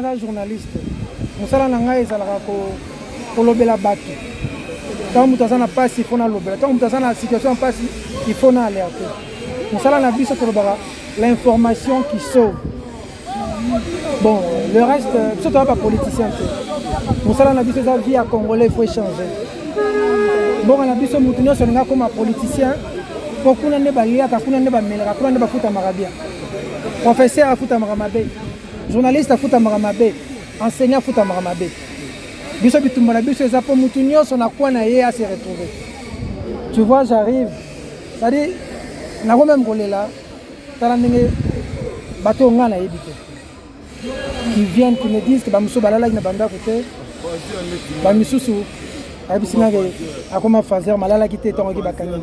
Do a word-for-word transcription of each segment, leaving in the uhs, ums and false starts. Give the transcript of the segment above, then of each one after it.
nga journaliste mosala na ngai ezalaka kolobela bato ntango moto aza na mpasi il faut nalobela ntango moto aza na situation mpasi il faut na alerte mosala na biso tolobaka l'information qui sauve. Bon, le reste, c'est pas politicien. Moussala n'a dit que sa vie à Congolais, il faut échanger. Bon, on a dit que Moutounio Songa comme un politicien, pour qu'on ait balia, qu'on ait bamela, qu'on ait bafuta marabia. Professeur à futa maramabe, journaliste à futa maramabe, enseignant à futa maramabe. Biso bitumba biso ça pour Moutounio son a quoi naie à se retrouver. Tu vois, j'arrive. C'est-à-dire, na ko même golé là, t'as l'amené bateau ngana ebité. Qui viennent, qui me disent que Bamoussou Balala n'a pas côté. Bamoussou, à comment faire Malala qui était en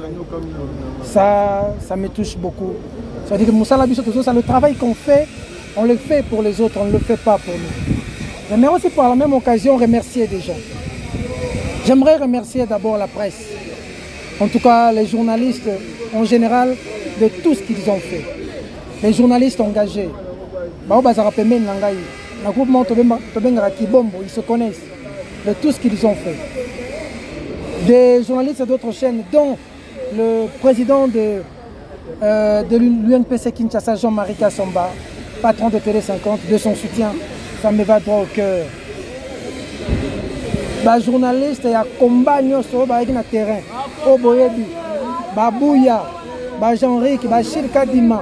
Ça, ça me touche beaucoup. Ça veut dire que Moussa Labisso, le travail qu'on fait, on le fait pour les autres, on ne le fait pas pour nous. J'aimerais aussi par la même occasion remercier des gens. J'aimerais remercier d'abord la presse, en tout cas les journalistes en général, de tout ce qu'ils ont fait. Les journalistes engagés. Ils se connaissent de tout ce qu'ils ont fait. Des journalistes d'autres chaînes, dont le président de, euh, de l'U N P C Kinshasa, Jean-Marie Kassamba, patron de Télé cinquante, de son soutien, ça me va droit au cœur. Les journalistes, il y a combat sur le terrain. Oboyebi, Babouya, Jean-Ric, Chil Kadima.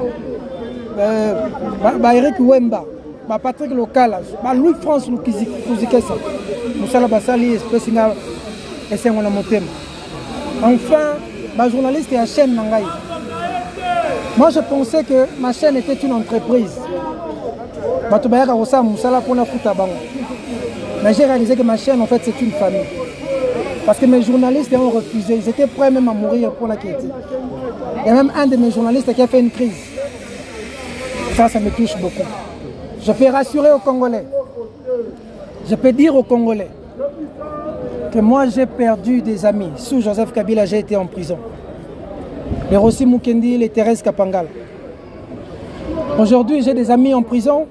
Bah Eric Wemba, bah Patrick Local, bah Louis France Loukizikesa, Moussala Bassali, espèce et c'est mon thème. Enfin, bah journaliste et la chaîne Nangaï. Moi je pensais que ma chaîne était une entreprise. Bah tu vas Rosa Moussala pour la foot à Bango. Mais j'ai réalisé que ma chaîne en fait c'est une famille. Parce que mes journalistes ont refusé, ils étaient prêts même à mourir pour la qualité. Il y a même un de mes journalistes qui a fait une crise. Ça, ça me touche beaucoup. Je peux rassurer aux Congolais. Je peux dire aux Congolais que moi, j'ai perdu des amis. Sous Joseph Kabila, j'ai été en prison. Les Rossi Mukendi, les Thérèse Kapangal. Aujourd'hui, j'ai des amis en prison.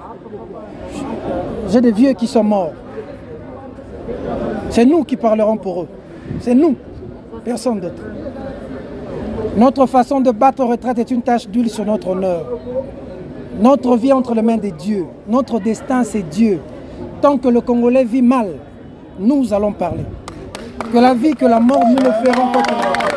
J'ai des vieux qui sont morts. C'est nous qui parlerons pour eux. C'est nous. Personne d'autre. Notre façon de battre retraite est une tache d'huile sur notre honneur. Notre vie est entre les mains de Dieu. Notre destin, c'est Dieu. Tant que le Congolais vit mal, nous allons parler. Que la vie, que la mort, nous le ferons pas.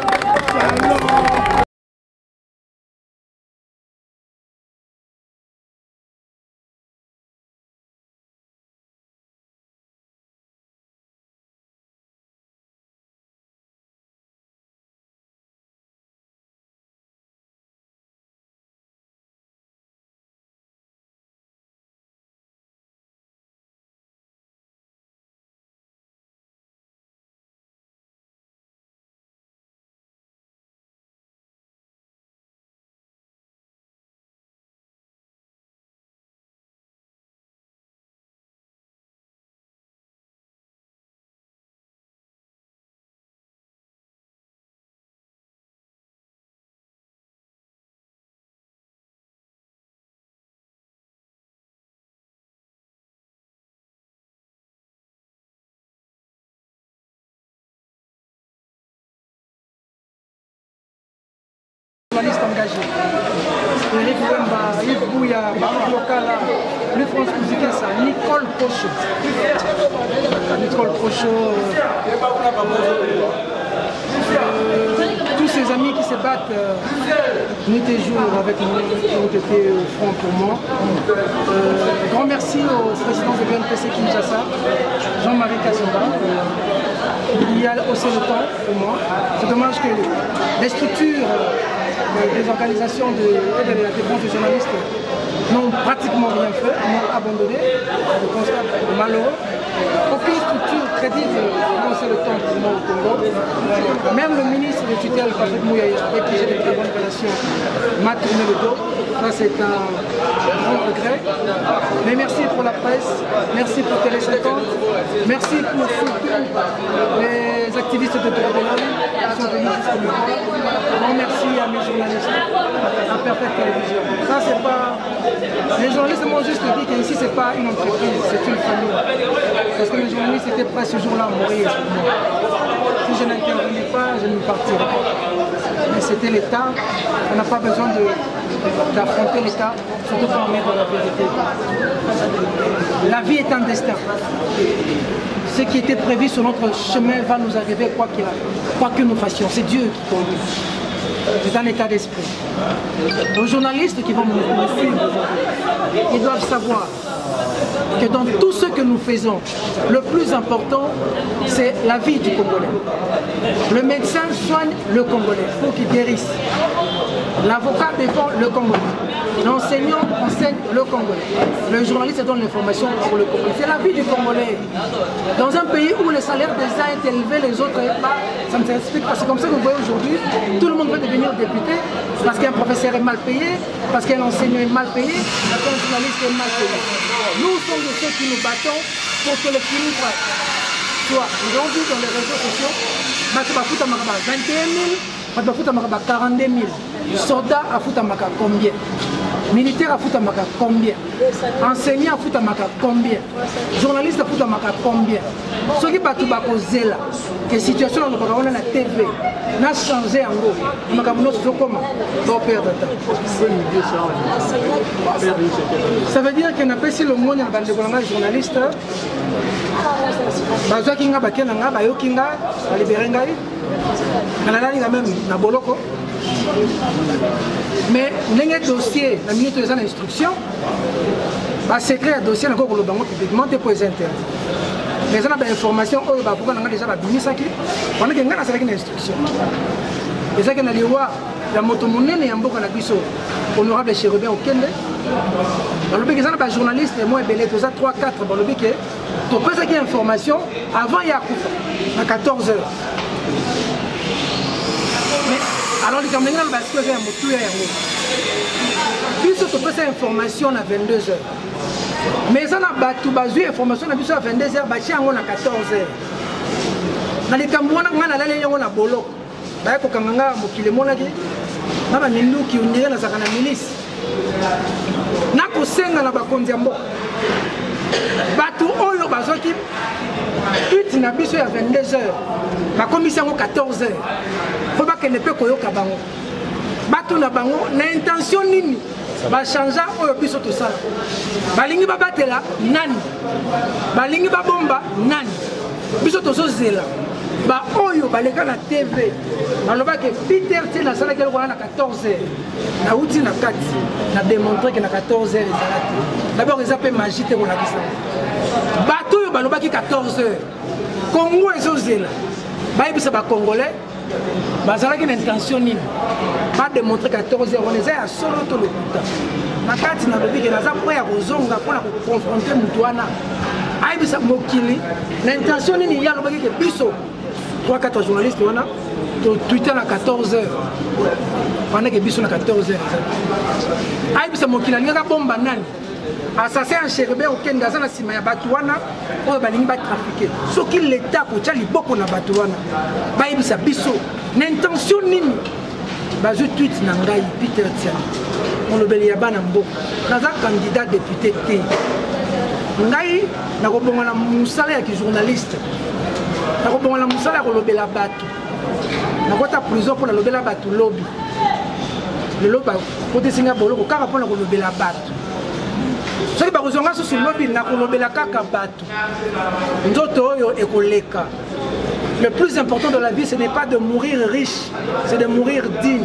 Engagé. Eric Wemba, Yves Bouya, Patrick Lokala, Louis France Kouzikessa, Nicole Procho. Nicole Procho. Euh, tous ces amis qui se battent euh, nuit et jour avec nous, qui ont été au front pour moi. Euh, grand merci au président de l'U N P C Kinshasa, Jean-Marie Kassamba. Il y a aussi le temps pour moi. C'est dommage que les structures des organisations de, de la défense des journalistes n'ont pratiquement rien fait, m'ont abandonné. Le constat est malheureux. aucune structure crédible dans le temps pour moi au Congo. Même le ministre de tutelle, Patrick Mouyaï, avec qui j'ai de très bonnes relations, m'a tourné le dos. Ça, c'est un grand regret. Mais merci pour la presse, merci pour Télé cinquante, merci pour surtout les activistes de droits de l'homme qui sont venus jusqu'à nous. Bon, merci à mes journalistes, à Perfect Télévision. Ça, c'est pas... Les journalistes m'ont juste dit qu'ici, c'est pas une entreprise, c'est une famille. Parce que les journalistes étaient prêts ce jour-là à mourir pour moi. Si je n'intervenais pas, je ne partirais pas. Mais c'était l'État, on n'a pas besoin d'affronter l'État, surtout quand on est dans la vérité. La vie est un destin. Ce qui était prévu sur notre chemin va nous arriver quoi qu'il arrive, quoi que nous fassions. C'est Dieu qui conduit. C'est un état d'esprit. Aux journalistes qui vont nous suivre aujourd'hui, ils doivent savoir que dans tout ce que nous faisons, le plus important, c'est la vie du Congolais. Le médecin soigne le Congolais pour qu'il guérisse. L'avocat défend le Congolais. L'enseignant enseigne le Congolais. Le journaliste donne l'information pour le Congolais. C'est la vie du Congolais. Dans un pays où le salaire des uns est élevé, les autres n'est pas, ça me s'explique pas. C'est comme ça que vous voyez aujourd'hui, tout le monde veut devenir député parce qu'un professeur est mal payé, parce qu'un enseignant est mal payé, parce qu'un journaliste est mal payé. Nous sommes de ceux qui nous battons pour que l'équilibre soit. Nous avons vu dans les réseaux sociaux, vingt et un mille, quarante-deux mille. Soldats à Foutamaka combien? Militaire à Foutamaka combien? Enseignant à Foutamaka combien? Journaliste à Foutamaka combien? Ce qui bat tout bas causé là, que la situation dans la T V n'a changé en gros. Nous avons comment? Nous perdre de temps. Ça veut dire qu'on n'a pas si le monde dans les journalistes. Bazwa kinga bakena nga bayo kinga balibere ngai. Nalali nga même na boloko. Mais les dossiers, la minute de l'instruction, le secret de dossier, encore le banc publiquement, pour les internes. Mais on a des informations, on a déjà on a une instruction. Et ça, on a dit, la moto monnaie est un peu honorable chérubin au Kende. On a des journalistes, moi, il y a trois quatre, on a dit que tu peux avoir une information avant il y a à quatorze heures. Alors, les Camerounais, parce que j'ai un mot tout puisque tu peux cette information à vingt-deux heures. Mais ça n'a pas tout basé information à vingt-deux heures, bâti à quatorze heures. Dans les Camerounais, on a allé à Bolo. D'ailleurs, quand on a mokile monaki, on a mis nous qui ont dit dans la milice. Na kosenga na bakonzi mbo. Batu oyo bazoki tweet na biso ya vingt-deux heures. La commission à quatorze heures. Il ne faut pas qu'elle ne peut pas bango. Batu na bango na intention nini ba changer oyo biso tout ça. Balingi ba batela nani. Balingi ba bomba nani. Biso to so zela. Ba oyo baleka na T V. Baloba que Peter T na sala kele na quatorze heures. Na uti na kati na démontrer que na quatorze heures ezalaki. D'abord ils appellent magie te na kisa. Batu oyo baloba ki quatorze heures. Congo ezo zela. Ba yebisa ba Congolais bazalaki na intention nini pas démontrer quatorze heures on est à solo to le puta na kati na lobi ke naza po ya kozonga pona ko confronter mutu wana ayebisa mokili na intention nini ya lobaki ke biso trois quatre journalistes wana to Twitter na quatorze heures pendant que biso na quatorze heures ayebisa mokili alingaka bomba nani assassin en chérubin au Kenya na sima ya batu wana oyo balingi ba trafiquer soki l'état ko tia liboko na batu wana ba yebisa biso na intention nini bazo tweet na ngai Peter Tia on lobeli ya bana mboka naza candidat député te ngai na ko bonga na musala ya ki journaliste na ko bonga na musala ya ko lobela batu na kota prison pour la lobela batu lobby le lobby ko tesinga boloko kaka pour la ko lobela batu. Ce qui est besoin de ce lobby, le plus important de la vie, ce n'est pas de mourir riche, c'est de mourir digne.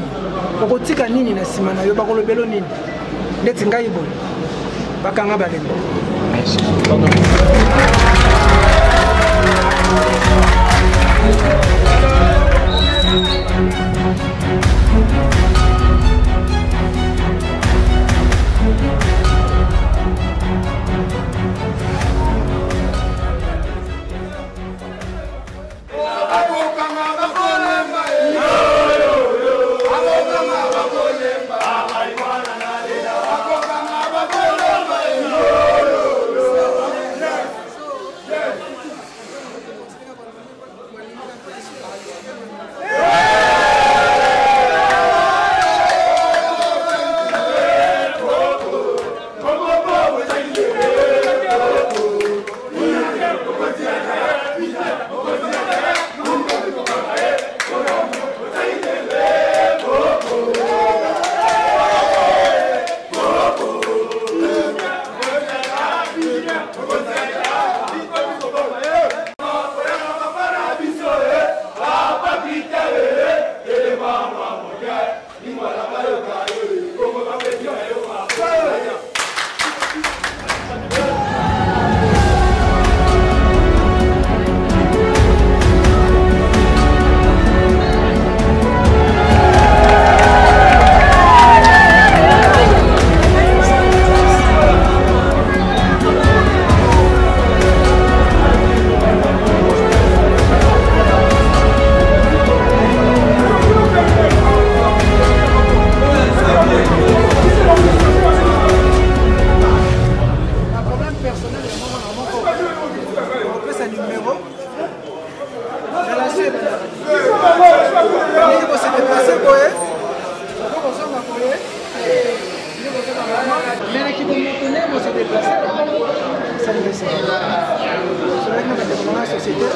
société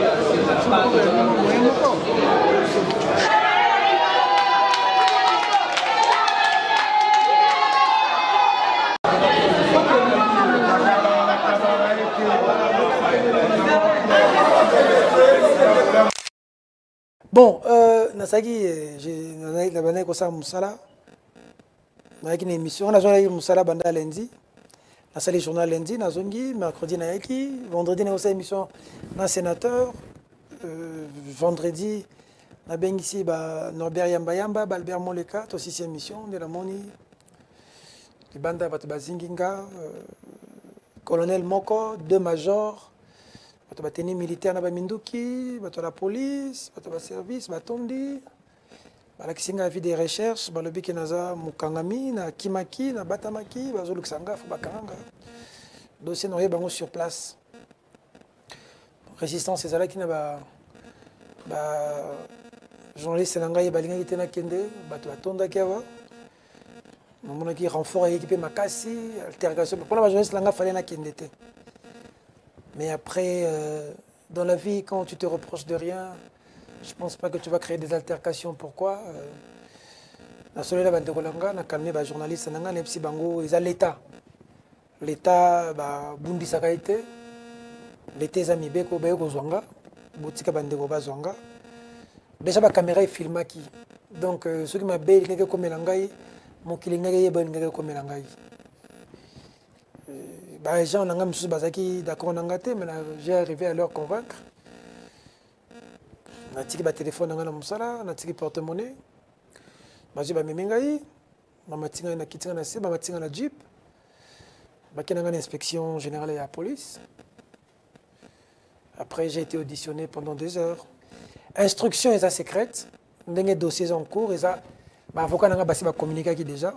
bon, euh, Nasaki, j'ai la comme ça Moussala. Avec une émission, on a joué Moussala Banda lundi. Na salle journal lundi, na zongi, mercredi na yaki, vendredi na aussi émission na sénateur, euh, vendredi na ben ici ba Norbert Yamba Yamba, Albert Moleka, aussi c'est émission de la moni. Les bandes bat bazinginga, colonel Moko, deux majors. Bato bateni militaire na baminduki, bato la police, bato ba service, batondi. Bala kisinga vie des recherches, balobi ke naza mukangami na kimaki na batamaki, bazolu kisanga fo bakanga. Dossier noyé bango sur place. Résistance ezala ki na ba ba journaliste nanga ye balinga kitena kende, bato batonda kiawa. Namona ki renfort équipé makasi, altercation. Pour la journaliste nanga fallait na kende te. Mais après, euh, dans la vie, quand tu te reproches de rien, je ne pense pas que tu vas créer des altercations. Pourquoi La seule chose que je vais calmer les journalistes, c'est que l'État. L'État, Bundi Sakaite, l'État est ami Beko Beko Zwanga, Boutika Bandego Bazwanga. Déjà, la caméra est filmée. Donc, ceux qui m'ont dit que comme Langai, mon kilinga est bon comme Langai. Les gens ont été d'accord, mais j'ai arrivé à leur convaincre. Je suis téléphone, je suis porte-monnaie. Je suis Mimingai, je suis un jeep. Je suis une inspection générale de la police. Après, j'ai été auditionné pendant deux heures. Instruction est secrète. Les dossiers en cours. Les avocats ont communiqué déjà.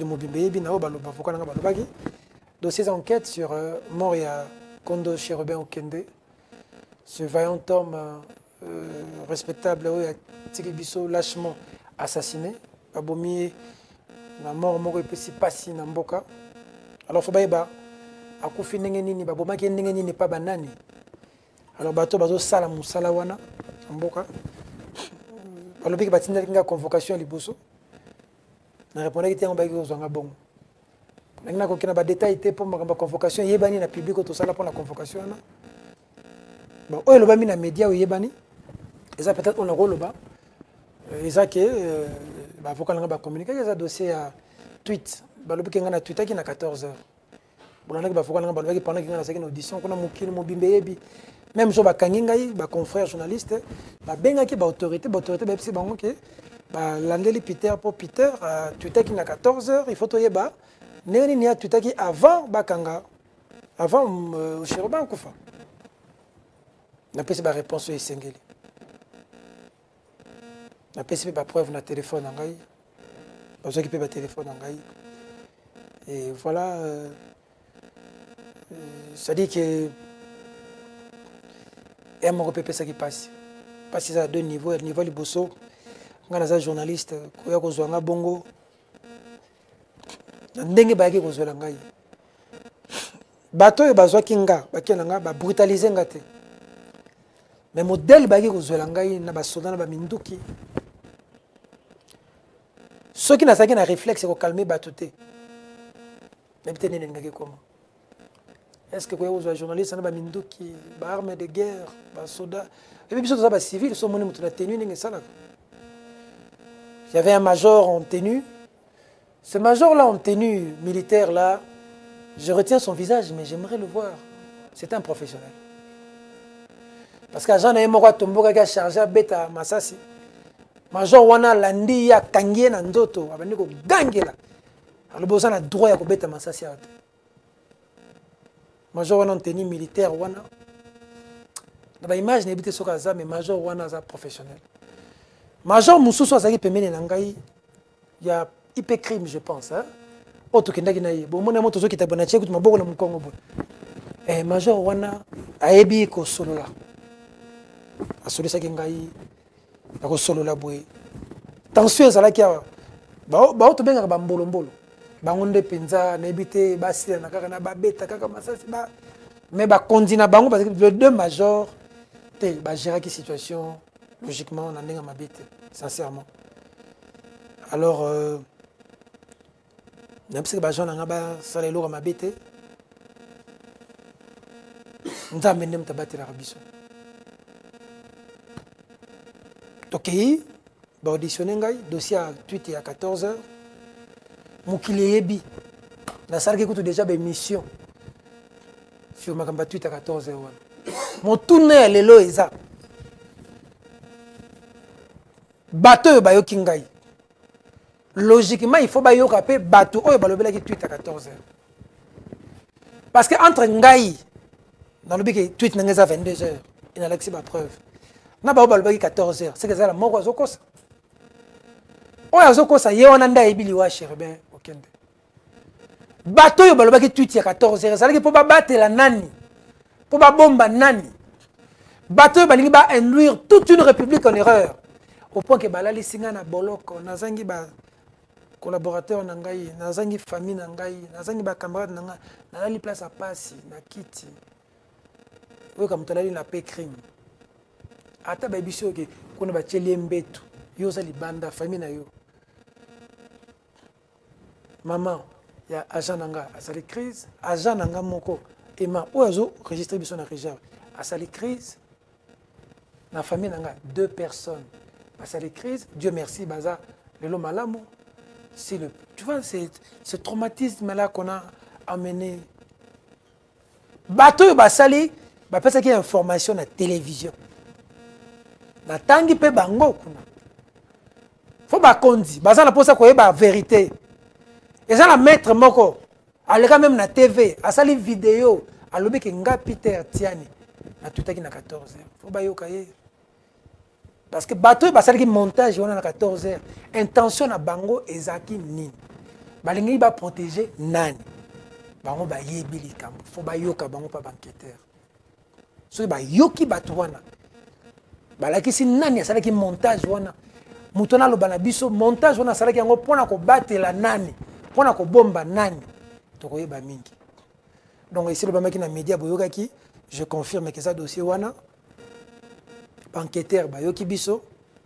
Dossiers d'enquête sur euh, mort et Kondo Chérubin Okende. Ce vaillant homme euh, respectable où Tikibiso lâchement assassiné. Abomi na mort moko epesi pasi na mboka. Alors faut bayeba akufi ndenge nini babomaki ndenge nini pa banani. Alors bato bazo sala musala wana mboka. Balobi ki batinda kinga convocation liboso. Na répondaki te ngobaki kozwanga bongo. Je n'ai pas de détails pour la convocation. Il y a un public qui est pour la convocation. Bon, il y a des médias qui sont peut-être un rôle. Il y a des avocats qui ont communiqué. Il y a un dossier à tweet. Il y a un tweet qui a quatorze heures. Il y a des avocats qui ont une audition. Même si il y a des confrères journalistes, il y a des autorités. Les autorités Landeli Peter pour Peter, Twitter qui a quatorze heures. Il faut que tu Néani ni a tutaki avant Bakanga, avant euh, Chérubin Koufa. Na pesi ba réponse est singeli. Na pesi ba preuve na téléphone ngai. Ba zo ki pe ba téléphone ngai. Et voilà euh, euh, ça dit que et mon repépé ça qui passe. Passe à deux niveaux, niveau liboso. Ngana za journaliste ko ya ko zwanga bongo. Ndenge bayaki kozwela ngai bato oyo bazwaki nga bakenda nga babrutalize nga te mais modèle bayaki kozwela ngai na basoda na baminduki soki nazalaki na réflexe kokalme bato te nayebi te nini elingaki koma est-ce que koya kozwa journaliste na baminduki baarme de guerre basoda epi biso toza bacivile so omoni moto na tenue ndenge esalaka il y avait un major en tenue. Ce major-là en tenue militaire-là, je retiens son visage, mais j'aimerais le voir. C'est un professionnel. Parce que Jean Naïmora Tomboga qui a chargé à Beta Massassi. Major Wana Landi ya Kangie Nandoto, Abaniko Gangela. Alors, il a droit à Beta Massassi. Major Wana en tenue militaire, Wana. Dans l'image, n'est pas ce mais Major Wana est professionnel. Major Moussou Soazaki Pemene Nangai, il y a hyper crime, je pense. Hein? Autre que Naginaï. Bon, mon amour, tout ce qui est abonné, tu m'as beaucoup de Congo. Eh, Major Wana, Aebi ko solo la. A solo sa kingai, ko solo la boy. Tension ezala kia. Ba ba to benga ba mbolo mbolo. Ba ngonde penza na ebité basi na kaka na ba beta kaka masasi ba. Mais ba kondina bango parce que les deux majors bah gérer la situation logiquement on a ndenge mabete sincèrement alors euh, même si bah gens n'anga ba ça les lourds mabete nzambe ndem tabatela rabiso tokei ba auditionner ngai dossier à tweet à quatorze heures mokili yebi na sarki kutu déjà ba émission sur makamba tweet à quatorze heures wana motune lelo eza bato oyo bayoki ngai logiquement il faut bayoka pe bato oyo balobelaki tweet à quatorze heures parce que entre ngai nalobi ke tweet na ngai eza vingt-deux heures inalakisi bapreuve na bao balobaki quatorze heures c'est que ezala moko azokosa oyo azokosa ye wana nde ayebi liwa cherubin okende bato oyo balobaki tweet ya quatorze heures ezalaki mpo babatela nani mpo babomba nani bato oyo balingi ba-induire toute une république en erreur au point que balalisi ngai na boloko nazangi bacollaborateur na ngai nazangi famille na ngai nazangi bacamarade na ngai nalali place apasi na kiti oyoka moto alali na pe crime ata bayebisi oke kuna batieli ye mbetu yo oza libanda famille na yo maman ya agent na nga asali crise agent na nga moko ema oyo azoregistre biso na réserve asali crise na famille na nga deux personnes asali crise Dieu merci baza lelo malamu c'est le tu vois c'est ce traumatisme là qu'on a amené bato yo basali bapesaki information na télévision natangi mpe bango kuna fo bakonzi baza na mposa koyeba vérité eza na maître moko aleka même na T V asali vidéo alobi ke nga Peter Tiani natutaki na quatorze heures fo bayoka ye parce que bato oyo basalaki montage wana na quatorze heures intention na bango ezalaki nini balingi baprotéger nani bango bayebi likambo fo bayoka bango mpa banquêteur soki bayoki bato wana balakisi nani asalaki montage wana moto naloba na biso montage wana asalaki yango mpona kobatela nani mpona kobomba nani tokoyeba mingi donc esi lobamaki na média boyokaki je confirme que eza dossier wana banquêteur bayoki biso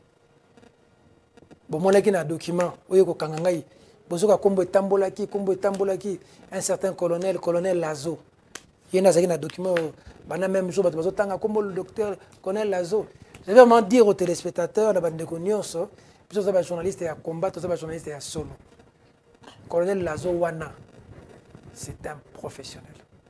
bomonaki na document oyo kokanga ngai bozoka kombo etambolaki kombo etambolaki un certain colonel colonel Lazo ye nazaki na document bana même jour bato bazotanga kombo le docteur colonel Lazo je vais vraiment dire aux téléspectateurs na bandeko nyonso biso toza bajournaliste ya combat toza bajournaliste ya solo colonel Lazo wana c'est un professionnel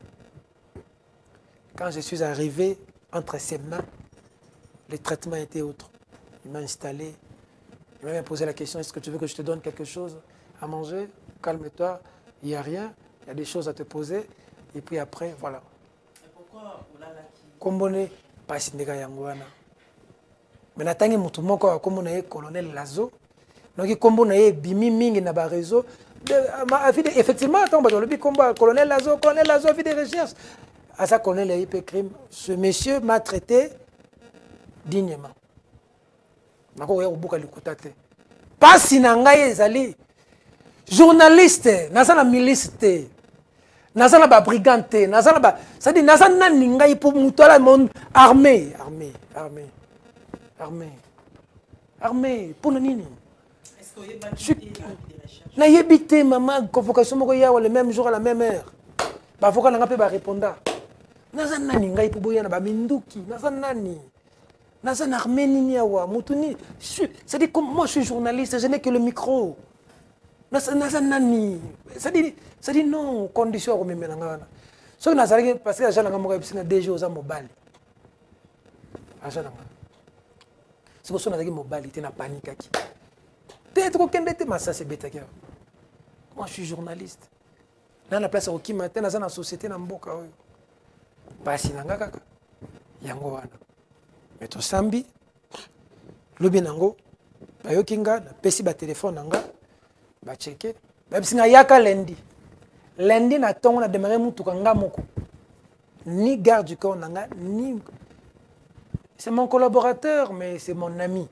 quand je suis arrivé entre ses mains les traitements étaient autres. Il m'a installé, il m'a même posé la question, est-ce que tu veux que je te donne quelque chose à manger? Calme-toi, il n'y a rien, il y a des choses à te poser. Et puis après, voilà. Et pourquoi Kombone, pas si ndeka yangwana. Mais natangi mutu moko comme on est colonel Lazo. Donc il kombo na bimi mingi na ba réseau. Effectivement, attends, le combat colonel Lazo, colonel Lazo a fait des recherches. À ça colonel a fait crime. Ce monsieur m'a traité dignement. Nako ya ubuka likutate. Pas si na ngai ezali journaliste, naza na miliste. Naza na ba brigante, naza na ba, ça dit naza na ngai pour mutola mon armée, armée, armée. Armée. Armée pour nini? Est-ce que vous avez des recherches? Na yebité maman convocation moko ya le même jour à la même heure. Ba avocat na ngape ba répondant. Naza nani ngai pour boya na ba minduki, naza nani? Naza na armée nini awa mutuni. Ça dit comme moi je suis journaliste, je n'ai que le micro. Naza naza nani? Ça dit ça dit non condition ko memela ngana. So naza parce que agent nga moko ebisina deux jours za mobile. Agent nga. C'est pour ça que je mobile, tu n'as paniqué. Peut-être qu'aucun de tes massas c'est bête. Moi, je suis journaliste. Dans la place où qui matin, dans la société, dans le boca. Pas si nanga kaka. Yango wana. Mais to sambi, lobi nango, ba yokinga, na pesi ba téléphone nanga, ba checker. Ba bisinga yaka lundi. Lundi na tongo na démarrer mutu kanga moko. Ni garde du corps nanga, ni c'est mon collaborateur, mais c'est mon ami,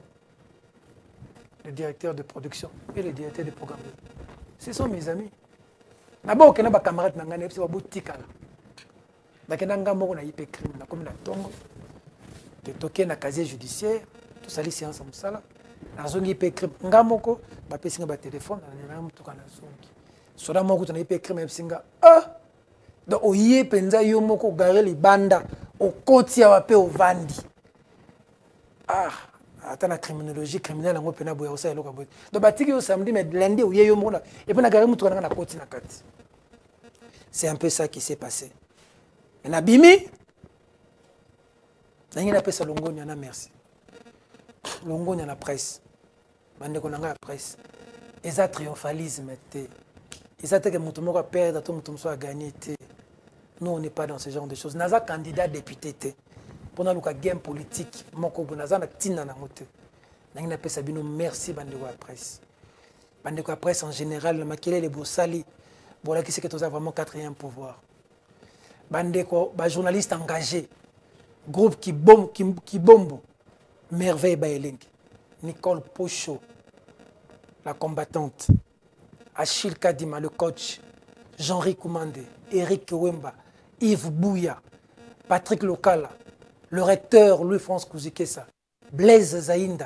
le directeur de production et le directeur de programme. Ce sont mes amis. D'abord, il y a des camarades qui sont boutique. Il y a des gens qui sont crime, comme la tongo. toke na casier judiciaire tosali séance ya mosala nazongi mpe crime nga moko bapesinga batelefone nananga motuka nazongi soda moko tonayi mpe crime ebisinga ah donc oye mpenza yo moko ogare libanda okoti awa mpe ovandi ah ata na criminologie criminelle yango mpena boya osala eloko boye donc batiki yo samedi mais lundi oye yo moko epe na gare motuka nanga na koti na kati. C'est un peu ça qui s'est passé. Et nabimi nangi na pesa longo nyana merci longo nyana presse bande ko nanga presse eza triomphalisme te eza te que mutu moko a perdre to mutu mso a gagner te. Nous on n'est pas dans ce genre de choses. Naza candidat député te pendant le game politique moko bo naza na tina na ngote nangi na pesa bino merci bande ko presse bande ko presse en général na makele les bosali voilà qui c'est que tu as vraiment quatrième pouvoir. Bandeko, ba journaliste engagé, groupe qui bombe, qui, qui bombe, merveille Baeleng, Nicole Pocho, la combattante, Achille Kadima, le coach, Jean-Ri Koumande, Eric Wemba, Yves Bouya, Patrick Lokala, le recteur Louis-France Kouzikessa, Blaise Zainda,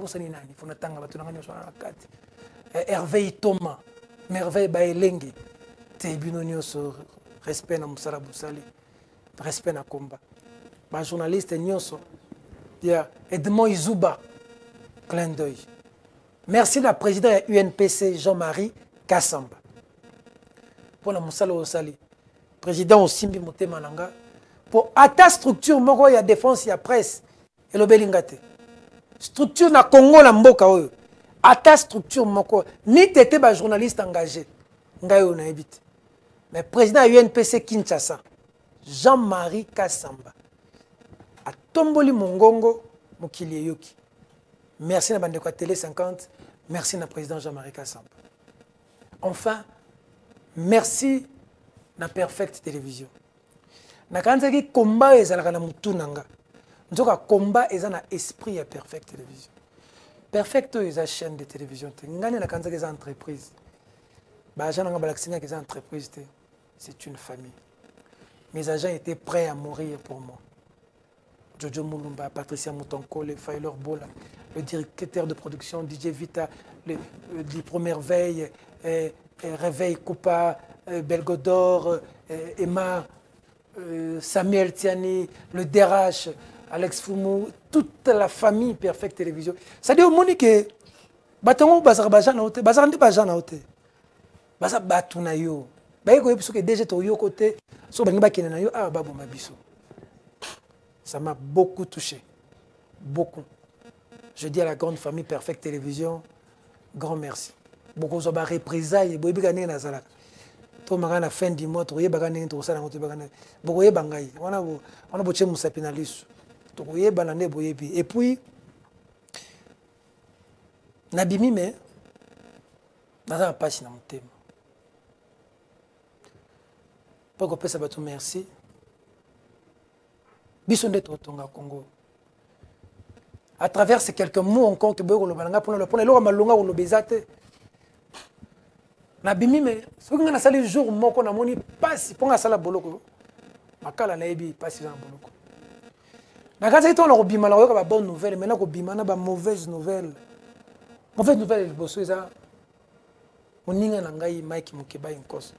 Hervé Thomas, merveille Baeleng. Nyonso respect na musala busali respect na combat ba journaliste nyonso ya Edmond Izuba clin d'œil merci la président ya U N P C Jean-Marie Kassamba pour la musala osali président osimbi motema nanga pour ata structure moko ya défense ya presse et le belingate structure na Congo na mboka oyo ata structure moko ni tete ba journaliste engagé ngai on a évité. Mais président U N P C Kinshasa, Jean-Marie Kassamba, a tomboli mongongo mokili yoki. Merci na bandeko télé cinquante, merci na président Jean-Marie Kassamba. Enfin, merci na Perfect Télévision. Na kanzaki combat ezalaka na mutu nanga. Nzoka combat eza na esprit ya Perfect Télévision. Perfect eza chaîne de télévision te. Ngani na kanzaki eza entreprise. Ba agent nanga balaksinga eza entreprise te. C'est une famille. Mes agents étaient prêts à mourir pour moi. Jojo Mulumba, Patricia Moutonkole, Failer Bola, le directeur de production, D J Vita, le, le, le Première Veille, euh, euh, Réveil Coupa, euh, Belgodor, euh, Emma, euh, Samuel Tiani, le D R H, Alex Foumou, toute la famille Perfect Télévision. Ça dit au monde que Batango Bazar Bajan a ôté, Bazar Ndi Bajan a ôté, Bazar Batunayo. Ça m'a beaucoup touché. Beaucoup. Je dis à la grande famille Perfect Télévision, grand merci. Beaucoup de représailles. Beaucoup de tout à la fin du mois, tout le monde tout ça, beaucoup de bangaï. On a on a beaucoup de sapinalistes. Tout le monde et puis Nabimi mais dans un pas dans mon thème. Pourquoi peut ça va tout merci. Bisonde Totonga Congo. À travers ces quelques mots encore que Bogo le Balanga pour le pour le Malunga ou le Bezate. Nabimi mais ce qu'on a salé le jour moko na moni passe pour la sala boloko. Makala na ebi passe dans boloko. Na kaza ito na ko bima na ko ba bonne nouvelle mais na ko bima na ba mauvaise nouvelle. Mauvaise nouvelle le bosso eza moninga na ngai Mike Mukeba Inkoso.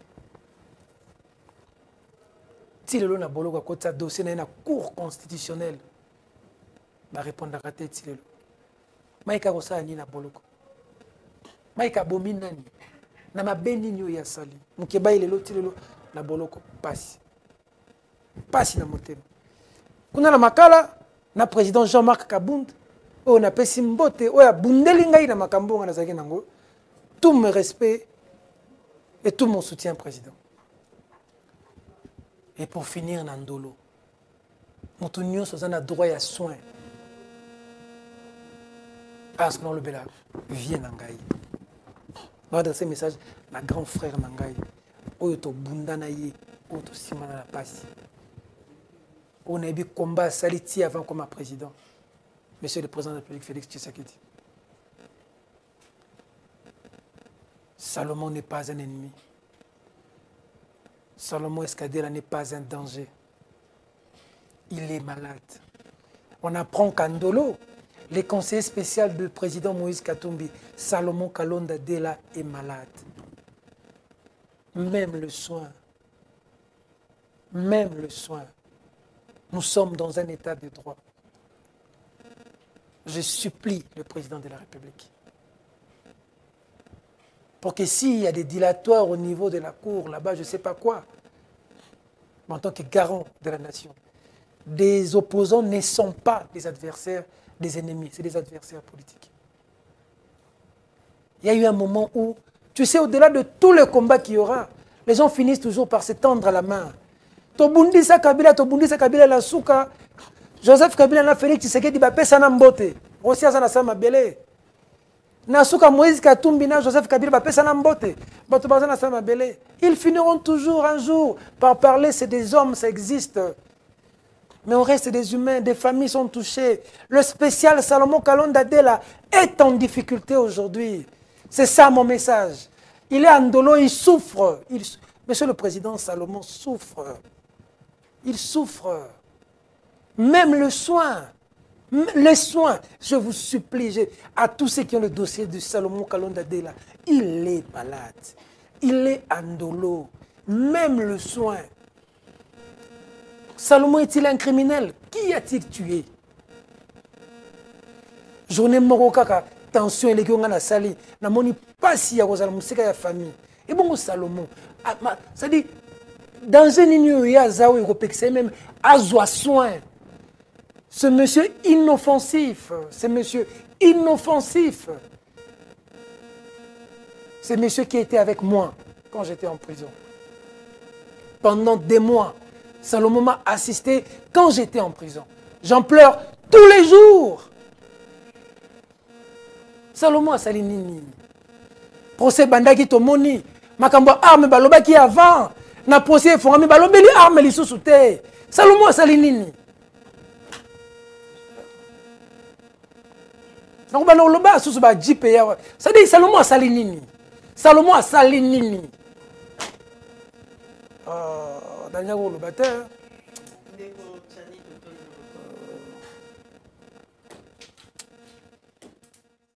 Si le na boloko kota dossier na cour constitutionnelle ba répondre à tête si le Mike a kosa ni na boloko Mike a bomi nani na mabeni nyo ya sali Mukeba ile loti lelo na boloko passe passe na motema kuna na makala na président Jean-Marc Kabund o na pesi mbote o ya bundeli ngai na makambo nga na zaki nango tout mon respect et tout mon soutien président. Et pour finir, Nandolo, notre union a droit à soin. Parce que dans le Béla, viens Nangaï. On va adresser un message à grand frère Nangaï. Oyoto Bundanaï, Oyoto Simana la passe. On a eu combat Saliti avant comme président. Monsieur le président de la République, Félix Tshisekedi. Salomon n'est pas un ennemi. Salomon Escadera n'est pas un danger. Il est malade. On apprend qu'à Ndolo, le conseiller spécial du président Moïse Katumbi, Salomon Kalonda Dela, est malade. Même le soin, même le soin, nous sommes dans un état de droit. Je supplie le président de la République pour que s'il y a des dilatoires au niveau de la cour, là-bas, je ne sais pas quoi, mais en tant que garant de la nation, des opposants ne sont pas des adversaires, des ennemis, c'est des adversaires politiques. Il y a eu un moment où, tu sais, au-delà de tous les combats qu'il y aura, les gens finissent toujours par se tendre la main. Tobundisa Kabila, Tobundisa Kabila la souka, Joseph Kabila na Félix Tshisekedi ba pesa na mbote. Rosia za na sama belé. Na souka Moïse Katumbi na Joseph Kabila ba pesa na mbote. Bato baza na sama belé. Ils finiront toujours un jour par parler, c'est des hommes, ça existe. Mais on reste des humains, des familles sont touchées. Le spécial Salomon Kalonda Dela est en difficulté aujourd'hui. C'est ça mon message. Il est en dolo, il souffre. Il... Monsieur le Président Salomon souffre. Il souffre. Même le soin. Les soins. Je vous supplie, je... à tous ceux qui ont le dossier de Salomon Kalonda Dela, il est malade. Il est en dolo. Même le soin. Salomon est-il un criminel? Qui a-t-il tué? Journée Morokaka, tension et les gens na sali, na moni pas si ya kozala musika ya famille. Et bon Salomon, ça dit dans un union ya zawo européen même azwa soin. Ce monsieur inoffensif, ce monsieur inoffensif. Ce monsieur qui était avec moi quand j'étais en prison. Pendant des mois. Salomon m'a assisté quand j'étais en prison. J'en pleure tous les jours. Salomon a sali nini. Procès bandaki tomoni. Makambo arme baloba qui avant. Na procès fongami balobeli arme li sous te. Salomon a sali nini. Donc ba loba sous ba jipe ya. Ça dit Salomon a sali nini. Salomon a sali nini. Euh Daniel Lobater.